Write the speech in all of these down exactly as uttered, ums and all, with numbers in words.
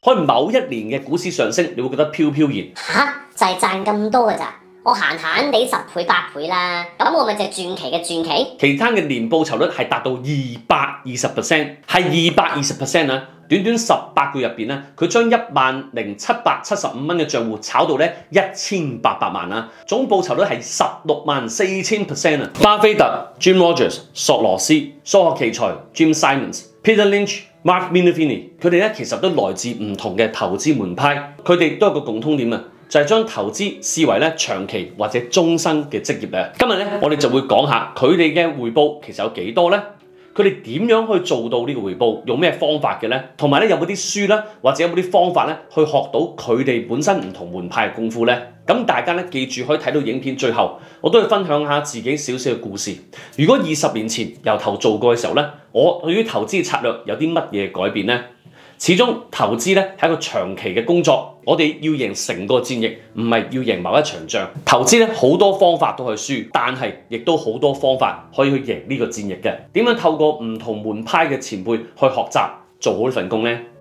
可能某一年嘅股市上升，你會覺得飄飄然。 吓，就係賺咁多㗎咋？我閒閒地十倍八倍啦，咁我咪就係傳奇嘅傳奇。 期間嘅年報酬率係達到二百二十 percent， 係二百二十 percent 啊！短短十八個月入邊咧，佢將一萬零七百七十五蚊嘅賬戶炒到咧一千八百萬啊！總報酬率係十六萬四千 percent 啊！巴菲特、Jim Rogers、索羅斯、數學奇才 Jim Simons、Peter Lynch、Mark Minervini， 佢哋咧其實都來自唔同嘅投資門派，佢哋都有個共通點啊！就係將投資視為咧長期或者終生嘅職業咧。今日咧，我哋就會講下佢哋嘅回報其實有幾多咧？佢哋點樣去做到呢個回報？用咩方法嘅咧？同埋咧有冇啲書咧，或者有冇啲方法咧，去學到佢哋本身唔同門派嘅功夫咧？咁大家咧記住可以睇到影片最後，我都會分享下自己少少嘅故事。如果二十年前由頭做過嘅時候咧，我對於投資策略有啲乜嘢改變咧？始終投資咧係一個長期嘅工作，我哋要贏成個戰役，唔係要贏某一場仗。投資咧好多方法都可以輸，但係亦都好多方法可以去贏呢個戰役嘅。點樣透過唔同門派嘅前輩去學習，做好呢份工呢？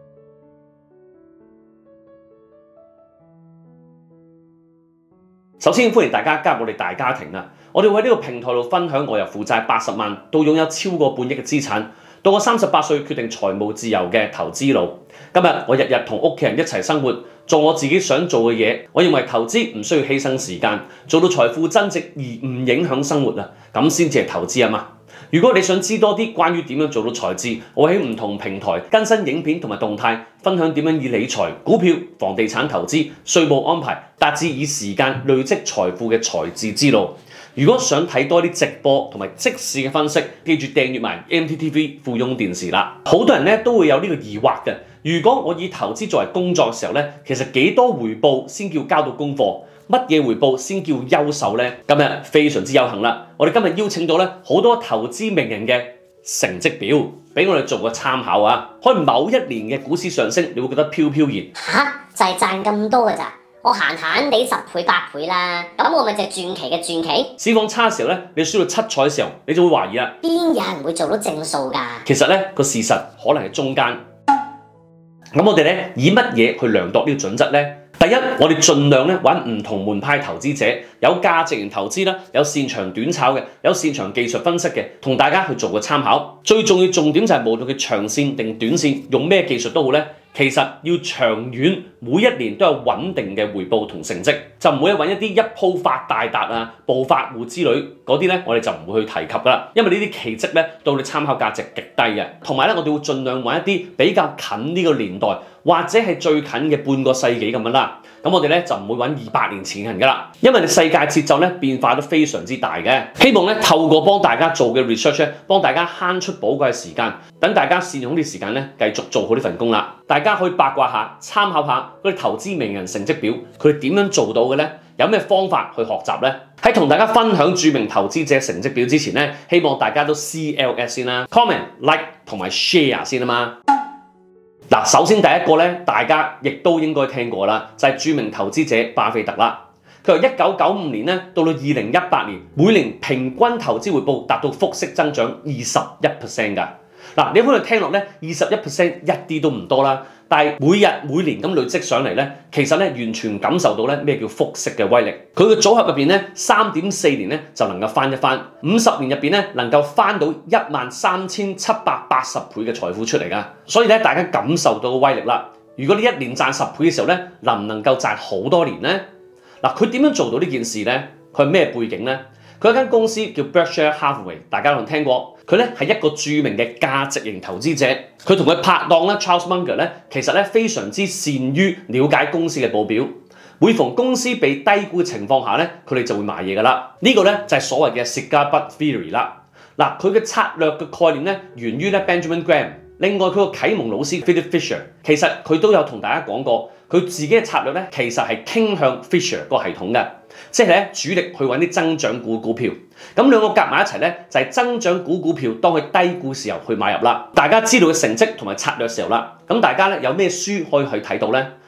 首先歡迎大家加入我哋大家庭啦！我哋會喺呢個平台度分享我由負債八十萬到擁有超過半億嘅資產，到我三十八歲決定財務自由嘅投資路。今日我日日同屋企人一齊生活，做我自己想做嘅嘢。我認為投資唔需要犧牲時間，做到財富增值而唔影響生活啊，咁先至係投資啊嘛！如果你想知多啲關於點樣做到財智，我喺唔同平台更新影片同埋動態，分享點樣以理財、股票、房地產投資、稅務安排，達至以時間累積財富嘅財智之路。如果想睇多啲直播同埋即時嘅分析，記住訂閱埋 M T T V 富翁電視啦。好多人咧都會有呢個疑惑嘅，如果我以投資作為工作嘅時候咧，其實幾多回報先叫交到功課？乜嘢回報先叫優秀呢？今日非常之有幸啦，我哋今日邀請到咧好多投資名人嘅成績表，俾我哋做個參考啊！可能某一年嘅股市上升，你會覺得飄飄然。 吓，就係賺咁多㗎咋？我閒閒地十倍八倍啦，咁我咪就係傳奇嘅傳奇。 市況差嘅時候咧，你輸到七彩嘅時候，你就會懷疑啦。 邊有人會做到正數㗎？其實咧個事實可能係中間。咁我哋咧以乜嘢去量度呢個準則咧？第一，我哋盡量咧揾唔同門派投資者，有價值型投資啦，有擅長短炒嘅，有擅長技術分析嘅，同大家去做個參考。最重要重點就係無論佢長線定短線，用咩技術都好咧，其實要長遠，每一年都有穩定嘅回報同成績，就唔會揾一啲一鋪發大達啊、暴發戶之類嗰啲咧，我哋就唔會去提及噶啦，因為呢啲奇蹟咧對你參考價值極低嘅。同埋咧，我哋會盡量揾一啲比較近呢個年代，或者係最近嘅半個世紀咁樣啦。咁我哋咧就唔會揾二百年前嘅人噶啦，因為世界節奏咧變化都非常之大嘅。希望咧透過幫大家做嘅 research 咧，幫大家慳出寶貴嘅時間，等大家善用啲時間咧，繼續做好呢份工啦。大家可以八卦下、參考下嗰啲投資名人成績表，佢哋點樣做到嘅咧？有咩方法去學習咧？喺同大家分享著名投資者成績表之前咧，希望大家都 C L S 先啦 ，comment、like 同埋 share 先啊嘛。嗱，首先第一個咧，大家亦都應該聽過啦，就係著名投資者巴菲特啦。佢由一九九五年咧到到二零一八年，每年平均投資回報達到複式增長二十一 percent 㗎。嗱，你可能聽落咧，二十一 percent 一啲都唔多啦，但係每日每年咁累積上嚟咧，其實咧完全感受到咧咩叫複式嘅威力。佢嘅組合入邊咧，三點四年咧就能夠翻一番，五十年入邊咧能夠翻到一萬三千七百八十倍嘅財富出嚟㗎。所以咧，大家感受到個威力啦。如果你一年賺十倍嘅時候咧，能唔能夠賺好多年咧？嗱，佢點樣做到呢件事咧？佢係咩背景咧？佢有間公司叫 Berkshire Hathaway， 大家可能聽過。佢咧係一個著名嘅價值型投資者，佢同佢拍檔咧 Charles Munger 咧，其實咧非常之善於了解公司嘅報表。每逢公司被低估嘅情況下咧，佢哋就會買嘢㗎啦。呢個咧就係所謂嘅 cigar butt theory 啦。嗱，佢嘅策略嘅概念咧源於咧 Benjamin Graham。另外佢個啟蒙老師 Philip Fisher， 其實佢都有同大家講過，佢自己嘅策略咧其實係傾向 Fisher 個系統嘅，即係咧主力去揾啲增長股股票。咁兩個夾埋一齊咧，就係增長股股票，當佢低估時候去買入啦。大家知道嘅成績同埋策略時候啦，咁大家咧有咩書可以去睇到咧？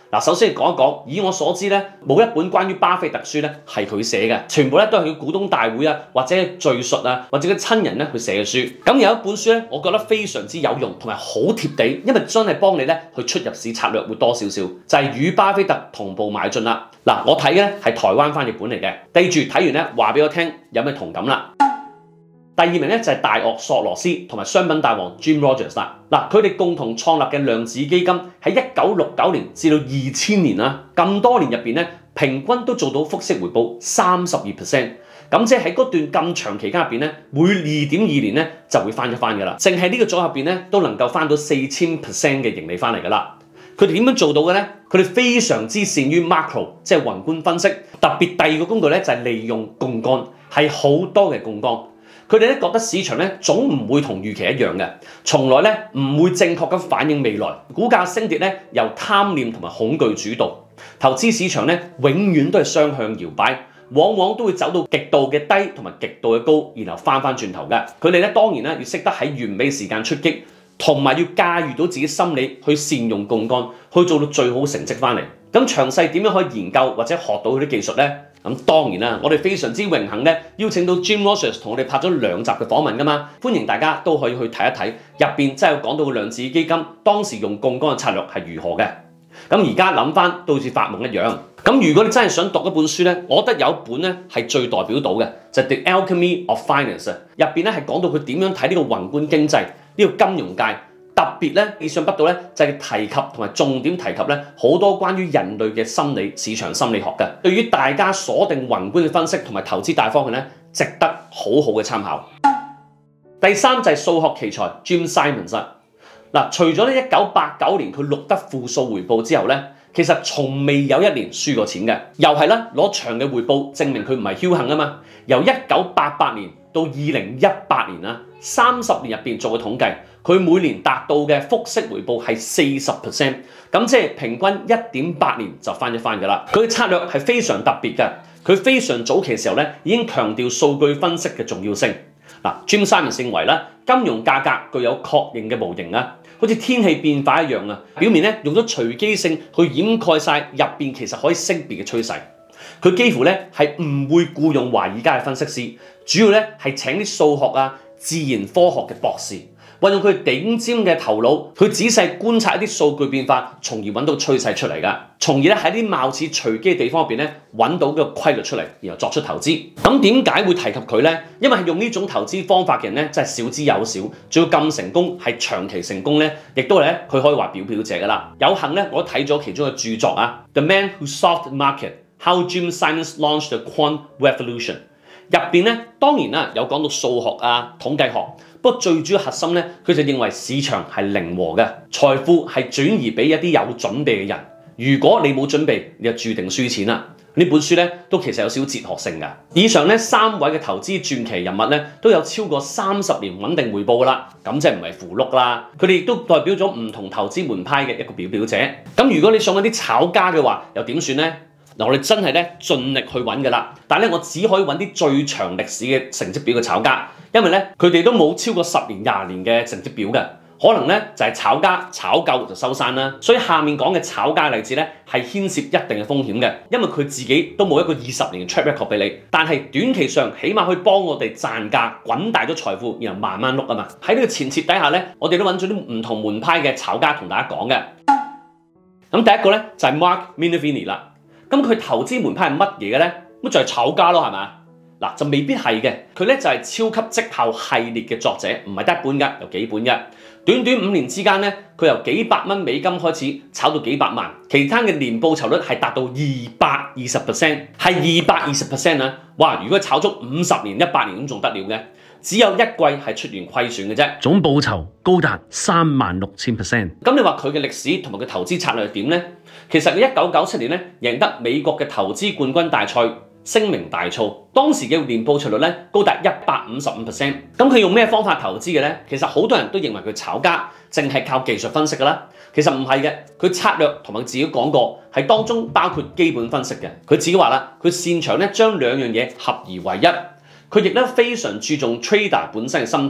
嗱，首先講一講，以我所知咧，冇一本關於巴菲特書咧係佢寫嘅，全部咧都係佢股東大會啊，或者敘述啊，或者佢親人咧去寫嘅書。咁有一本書咧，我覺得非常之有用，同埋好貼地，因為真係幫你咧去出入市策略會多少少，就係、是、與巴菲特同步邁進啦。嗱，我睇嘅咧係台灣翻譯本嚟嘅，記住睇完咧話俾我聽有咩同感啦。第二名咧就係大鱷索羅斯同埋商品大王 Jim Rogers 啦。嗱，佢哋共同創立嘅量子基金喺一九六九年至到二千年啦，咁多年入邊咧，平均都做到複息回報三十二 percent。咁即係喺嗰段咁長期間入邊咧，每二點二年咧就會翻一番噶啦。淨係呢個組合入邊咧，都能夠翻到四千 percent 嘅盈利翻嚟噶啦。佢哋點樣做到嘅咧？佢哋非常之善於 macro， 即係宏觀分析。特別第二個工具咧就係利用槓桿，係好多嘅槓桿。佢哋咧覺得市場咧總唔會同預期一樣嘅，從來咧唔會正確咁反映未來。股價升跌咧由貪念同埋恐懼主導。投資市場咧永遠都係雙向搖擺，往往都會走到極度嘅低同埋極度嘅高，然後翻翻轉頭嘅。佢哋咧當然咧要識得喺完美時間出擊，同埋要駕馭到自己心理去善用槓桿，去做到最好成績翻嚟。咁詳細點樣可以研究或者學到佢啲技術咧？咁當然啦，我哋非常之榮幸咧，邀請到 Jim Rogers 同我哋拍咗兩集嘅訪問噶嘛，歡迎大家都可以去睇一睇，入邊真係有講到量子基金當時用槓桿嘅策略係如何嘅。咁而家諗翻都好似發夢一樣。咁如果你真係想讀一本書咧，我覺得有一本咧係最代表到嘅，就係 The Alchemy of Finance， 入邊咧係講到佢點樣睇呢個宏觀經濟，呢個金融界。特別咧，意想不到咧，就係提及同埋重點提及咧好多關於人類嘅心理、市場心理學嘅，對於大家鎖定宏觀嘅分析同埋投資大方向咧，值得好好嘅參考。第三就係數學奇才 Jim Simons 嗱，除咗咧一九八九年佢錄得負數回報之後咧，其實從未有一年輸過錢嘅，又係啦攞長嘅回報證明佢唔係僥倖啊嘛。由一九八八年到二零一八年啦，三十年入邊做嘅統計。佢每年達到嘅複息回報係四十 percent， 咁即係平均一點八年就翻一番㗎啦。佢嘅策略係非常特別嘅，佢非常早期嘅時候咧已經強調數據分析嘅重要性。嗱 ，Jim Simons 認為咧，金融價格具有確認嘅模型啊，好似天氣變化一樣啊，表面咧用咗隨機性去掩蓋晒入邊其實可以識別嘅趨勢。佢幾乎咧係唔會僱用華爾街嘅分析師，主要咧係請啲數學啊、自然科學嘅博士。運用佢頂尖嘅頭腦，去仔細觀察一啲數據變化，從而揾到趨勢出嚟㗎，從而咧喺啲貌似隨機嘅地方入邊咧揾到個規律出嚟，然後作出投資。咁點解會提及佢咧？因為係用呢種投資方法嘅人咧，真係少之又少，仲要咁成功，係長期成功咧，亦都係咧佢可以話表表者㗎啦。有幸咧，我睇咗其中嘅著作啊，《The Man Who Solved the Market: How Jim Simons Launched the Quant Revolution》入邊咧，當然啦有講到數學啊、統計學。不過最主要核心咧，佢就認為市場係零和嘅，財富係轉移俾一啲有準備嘅人。如果你冇準備，你就注定輸錢啦。呢本書咧都其實有少少哲學性㗎。以上咧三位嘅投資傳奇人物咧，都有超過三十年穩定回報㗎啦。咁即係唔係符碌啦？佢哋亦都代表咗唔同投資門派嘅一個表表者。咁如果你想揾啲炒家嘅話，又點算咧？嗱，我哋真係咧盡力去揾㗎啦，但係咧我只可以揾啲最長歷史嘅成績表嘅炒家，因為咧佢哋都冇超過十年、廿年嘅成績表嘅，可能咧就係炒家炒夠就收山啦。所以下面講嘅炒家例子咧係牽涉一定嘅風險嘅，因為佢自己都冇一個二十年嘅 track record 俾你，但係短期上起碼可以幫我哋賺價滾大咗財富，然後慢慢碌啊嘛。喺呢個前設底下咧，我哋都揾咗啲唔同門派嘅炒家同大家講嘅。咁第一個咧就係 Mark Minervini 啦。咁佢投資門派係乜嘢嘅咧？咁就係炒家咯，係咪？嗱，就未必係嘅。佢咧就係超級績效系列嘅作者，唔係得一本㗎，有幾本㗎。短短五年之間咧，佢由幾百蚊美金開始炒到幾百萬，期間嘅年報酬率係達到二百二十 percent， 係二百二十 percent 啊！哇！如果炒足五十年、一百年咁仲得了嘅？只有一季係出現虧損嘅啫，總報酬高達三萬六千 percent。咁你話佢嘅歷史同埋佢投資策略係點咧？其實佢一九九七年咧贏得美國嘅投資冠軍大賽，聲名大噪。當時嘅年報酬率咧高達一百五十五 percent。咁佢用咩方法投資嘅咧？其實好多人都認為佢炒家，淨係靠技術分析㗎啦。其實唔係嘅，佢策略同埋自己講過，係當中包括基本分析嘅。佢自己話啦，佢擅長咧將兩樣嘢合而為一。佢亦都非常注重 trader 本身嘅心態，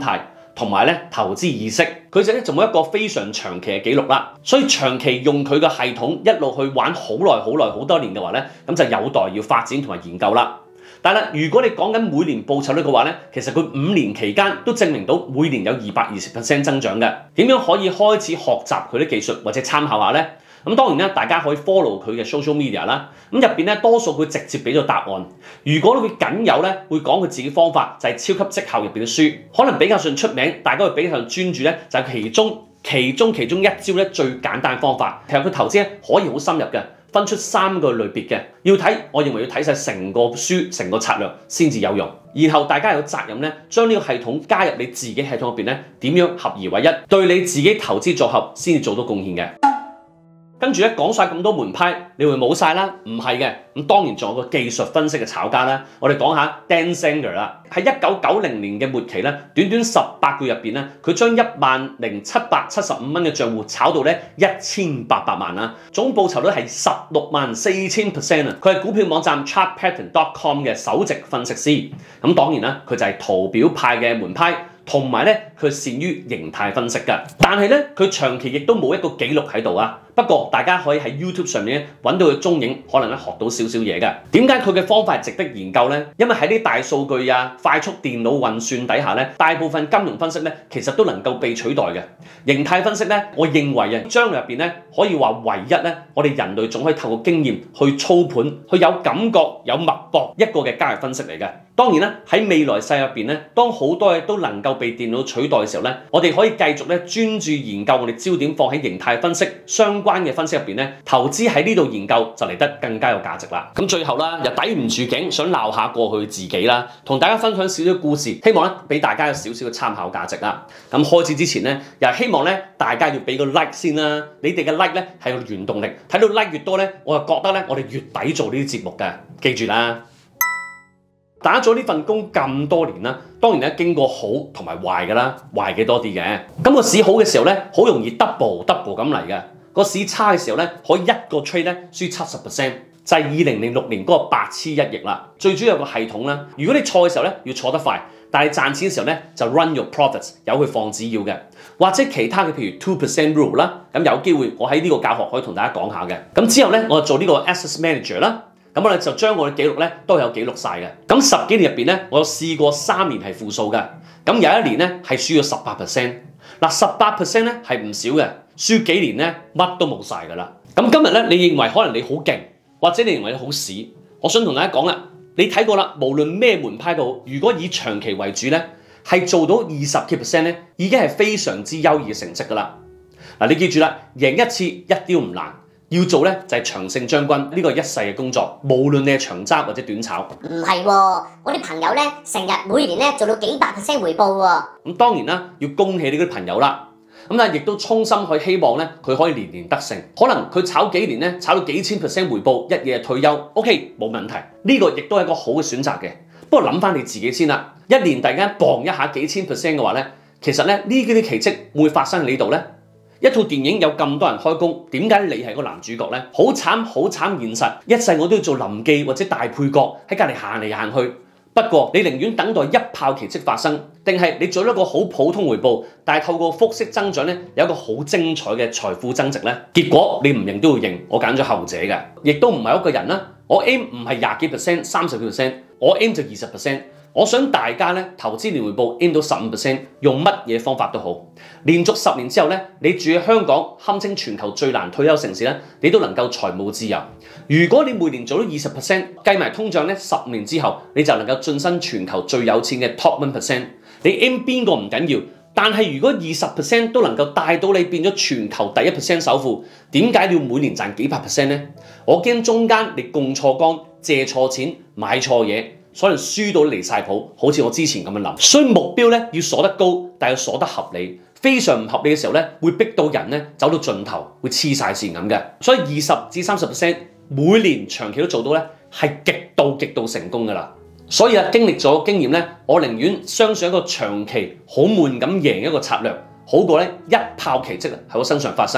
同埋咧投資意識，佢就咧就冇一個非常長期嘅記錄啦。所以長期用佢嘅系統一路去玩好耐好耐好多年嘅話咧，咁就有待要發展同埋研究啦。但係如果你講緊每年報酬率嘅話咧，其實佢五年期間都證明到每年有二百二十 percent 增長嘅。點樣可以開始學習佢啲技術或者參考下咧？咁當然啦，大家可以 follow 佢嘅 social media 啦。咁入邊咧多數佢直接俾咗答案。如果佢僅有咧會講佢自己方法，就係超級績效入邊嘅書，可能比較上出名，大家會比較上專注咧，就係其中其中其中一招咧最簡單方法。其實佢投資咧可以好深入嘅。分出三個類別嘅，要睇，我認為要睇晒成個書、成個策略先至有用。然後大家有責任咧，將呢個系統加入你自己系統入邊咧，點樣合而為一，對你自己投資組合先至做到貢獻嘅。跟住咧講晒咁多門派，你會冇晒啦？唔係嘅，咁當然仲有個技術分析嘅炒家啦。我哋講下 Dan Zanger 啦，喺一九九零年嘅末期咧，短短十八個月入邊咧，佢將一萬零七百七十五蚊嘅賬戶炒到咧一千八百萬啦，總報酬率係十六萬四千 percent 啊！佢係股票網站 chart pattern dot com 嘅首席分析師。咁當然啦，佢就係圖表派嘅門派。同埋咧，佢擅於形態分析㗎，但係咧，佢長期亦都冇一個記錄喺度啊。不過大家可以喺 YouTube 上面咧揾到佢蹤影，可能咧學到少少嘢㗎。點解佢嘅方法係值得研究咧？因為喺啲大數據啊、快速電腦運算底下咧，大部分金融分析咧其實都能夠被取代嘅。形態分析咧，我認為啊，將來入邊咧可以話唯一咧，我哋人類仲可以透過經驗去操盤，去有感覺、有脈搏一個嘅交易分析嚟嘅。當然啦，喺未來世入邊咧，當好多嘢都能夠被電腦取代嘅時候咧，我哋可以繼續咧專注研究，我哋焦點放喺形態分析相關嘅分析入邊咧，投資喺呢度研究就嚟得更加有價值啦。咁最後啦，又抵唔住頸，想鬧下過去自己啦，同大家分享少少故事，希望咧俾大家有少少嘅參考價值啦。咁開始之前咧，又希望咧大家要俾個 like 先啦，你哋嘅 like 咧係個原動力，睇到 like 越多咧，我就覺得咧我哋越抵做呢啲節目嘅，記住啦。打咗呢份工咁多年啦，當然咧經過好同埋壞㗎啦，壞嘅多啲嘅。咁個市好嘅時候咧，好容易 double double 咁嚟嘅。個市差嘅時候咧，可以一個 trade 咧輸七十 percent， 就係二零零六年嗰個白痴一役啦。最主要有個系統啦，如果你錯嘅時候咧，要錯得快，但係賺錢嘅時候咧就 run your profits， 有佢放紙鷂嘅，或者其他嘅譬如 two percent rule 啦。咁有機會我喺呢個教學可以同大家講下嘅。咁之後咧，我就做呢個 asset manager 啦。咁我哋就將我嘅記錄咧都有記錄晒嘅。咁十幾年入邊咧，我有試過三年係負數嘅。咁有一年咧係輸咗十八 percent。嗱，十八 percent 咧係唔少嘅，輸幾年咧乜都冇晒㗎啦。咁今日咧，你認為可能你好勁，或者你認為你好屎，我想同大家講啦，你睇過啦，無論咩門派都好，如果以長期為主咧，係做到二十幾 percent 咧，已經係非常之優異嘅成績㗎啦。嗱，你記住啦，贏一次一啲都唔難。要做咧就係長勝將軍，呢個一世嘅工作，無論你係長揸或者短炒。 唔係喎，我啲朋友咧成日每年咧做到幾百 percent 回報喎。 咁當然啦，要恭喜你啲朋友啦。咁但係亦都衷心去希望咧，佢可以年年得勝。可能佢炒幾年咧，炒到幾千 percent 回報，一夜退休 ，OK 冇問題。呢個亦都係一個好嘅選擇嘅。不過諗翻你自己先啦，一年突然間磅一下幾千 percent 嘅話咧，其實咧呢啲啲奇蹟會發生喺呢度咧。一套電影有咁多人開工，點解你係個男主角呢？好慘好慘現實，一世我都要做臨記或者大配角喺隔離行嚟行去。不過你寧願等待一炮奇蹟發生，定係你做一個好普通回報，但係透過複式增長咧，有一個好精彩嘅財富增值呢？結果你唔認都要認，我揀咗後者嘅，亦都唔係一個人啦。我 aim 唔係廿幾 percent、三十幾 percent，我 aim 就二十 percent。我想大家咧投資年回報 aim 到十五 percent， 用乜嘢方法都好，連續十年之後咧，你住喺香港，堪稱全球最難退休城市咧，你都能夠財務自由。如果你每年做到二十 percent， 計埋通脹咧，十年之後你就能夠晉身全球最有錢嘅 top one percent。你 aim 邊個唔緊要，但係如果二十 percent 都能夠帶到你變咗全球第一 percent 首富，點解你要每年賺幾百 percent 呢？我驚中間你共錯光、借錯錢、買錯嘢。所以輸到離晒譜，好似我之前咁樣諗。所以目標咧要鎖得高，但係要鎖得合理。非常唔合理嘅時候咧，會逼到人咧走到盡頭，會黐晒線咁嘅。所以二十至三十 percent 每年長期都做到咧，係極度極度成功噶啦。所以啊，經歷咗經驗咧，我寧願相信一個長期好悶咁贏一個策略，好過咧一炮奇蹟喺我身上發生。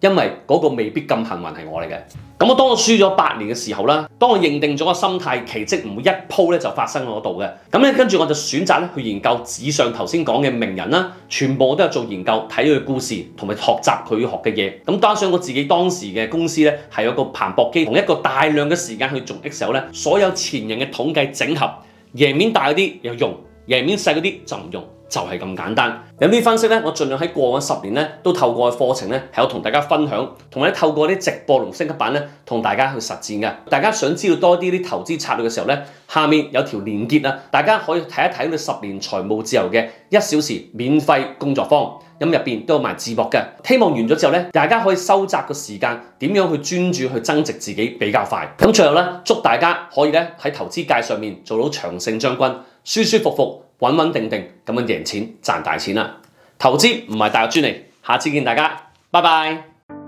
因為嗰個未必咁幸運係我嚟嘅。咁我當我輸咗八年嘅時候啦，當我認定咗個心態，奇蹟唔會一鋪咧就發生喺嗰度嘅。咁咧跟住我就選擇咧去研究紙上頭先講嘅名人啦，全部都有做研究，睇佢嘅故事同埋學習佢學嘅嘢。咁加上我自己當時嘅公司咧係有個彭博機同一個大量嘅時間去做 Excel 咧，所有前人嘅統計整合，贏面大嗰啲又用，贏面細嗰啲就唔用。就係咁簡單。有啲分析咧，我盡量喺過往十年咧都透過課程咧係有同大家分享，同埋透過啲直播同升級版咧同大家去實戰嘅。大家想知道多啲啲投資策略嘅時候咧，下面有條連結啊，大家可以睇一睇我哋十年財務自由嘅一小時免費工作坊。咁入邊都有埋字幕嘅。希望完咗之後咧，大家可以收窄個時間，點樣去專注去增值自己比較快。咁最後咧，祝大家可以咧喺投資界上面做到長勝將軍，舒舒服服。穩穩定定咁樣贏錢賺大錢啦！投資唔係大學專利，下次見大家，拜拜。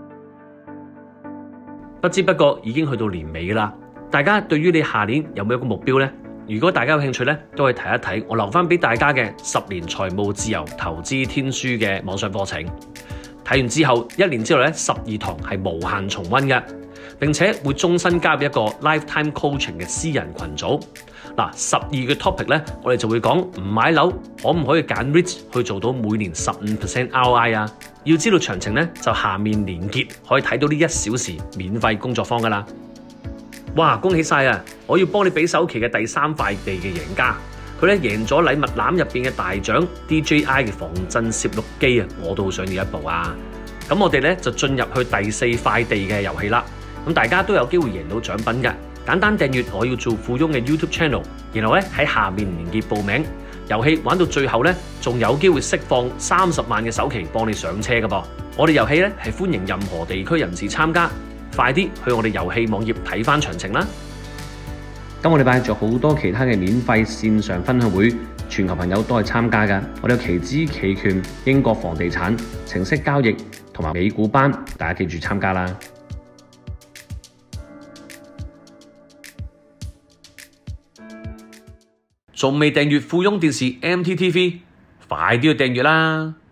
不知不覺已經去到年尾啦，大家對於你下年有冇一個目標呢？如果大家有興趣咧，都可以睇一睇我留翻俾大家嘅十年財務自由投資天書嘅網上課程。睇完之後，一年之後咧，十二堂係無限重溫嘅，並且會終身加入一個 lifetime coaching 嘅私人群組。嗱，十二個 topic 咧，我哋就會講唔買樓可唔可以揀 REIT 去做到每年十五 percent R O I 啊？要知道詳情咧，就下面連結可以睇到呢一小時免費工作坊噶啦。哇，恭喜晒啊！我要幫你俾首期嘅第三塊地嘅贏家，佢咧贏咗禮物籃入邊嘅大獎 D J I 嘅防震攝錄機啊！我都好想要一部啊！咁我哋咧就進入去第四塊地嘅遊戲啦。咁大家都有機會贏到獎品嘅。簡單訂閱我要做富翁嘅 YouTube channel， 然後咧喺下面連結報名。遊戲玩到最後咧，仲有機會釋放三十萬嘅首期幫你上車噶噃。我哋遊戲咧係歡迎任何地區人士參加，快啲去我哋遊戲網頁睇翻詳情啦。今個禮拜仲有好多其他嘅免費線上分享會，全球朋友都係參加噶。我哋有期指、期權、英國房地產、程式交易同埋美股班，大家記住參加啦。仲未訂閱富翁電視 M T T V， 快啲去訂閱啦！